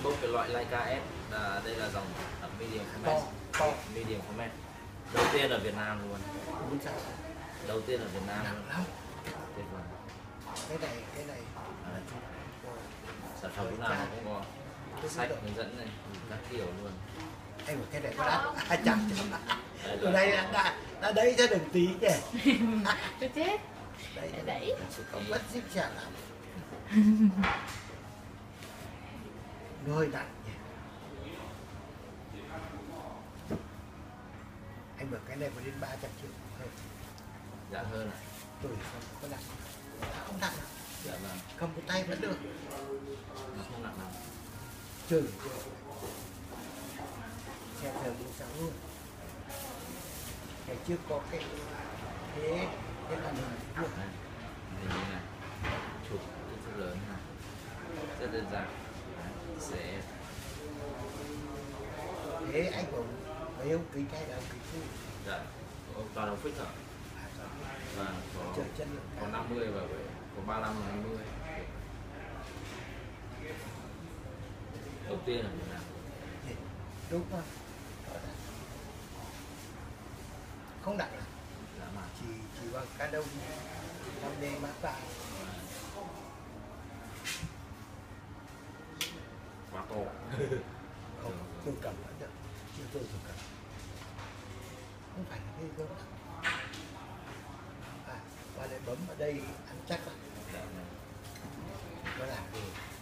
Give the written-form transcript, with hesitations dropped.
unbox cái loại Leica S, là đây là dòng medium format. Medium format đầu tiên ở Việt Nam luôn. Đầu tiên ở Việt Nam luôn. Tuyệt vời. Cái này sản phẩm lúc nào nó cũng có sách hướng dẫn này các kiểu luôn. Anh bảo cái này có đắt chẳng ở đây đã đấy ra đừng tí kìa. Tôi chết. Đấy không bất xích trả lắm. Nó hơi nặng nhỉ. Anh bảo cái này có đến 300 triệu hơn. Dạ hơn ạ. Tuổi không có nặng. Không nặng đâu. Dạ vâng. Cầm một tay vẫn được. Nó không nặng lắm. Trừ xe thờ 46 luôn. Ngày trước có cái màn hình được. Hình như này chụp kích thước lớn này, rất đơn giản, sẽ thế anh cũng mấy ông kính hay là ông kính phu. dạ toàn là fix rồi và Trời chân lượng có 50 và có 35 và 50. Đầu tiên là Việt Nam. Đúng không? Không nặng lắm. Dạ mà Chỉ bằng cá đông 5D mát vào. quá to. Không, tôi cầm vẫn được. Chứ tôi cầm. Không phải là cái gấu lắm. Và lại bấm ở đây ăn chắc lắm. Dạ, Có làm được.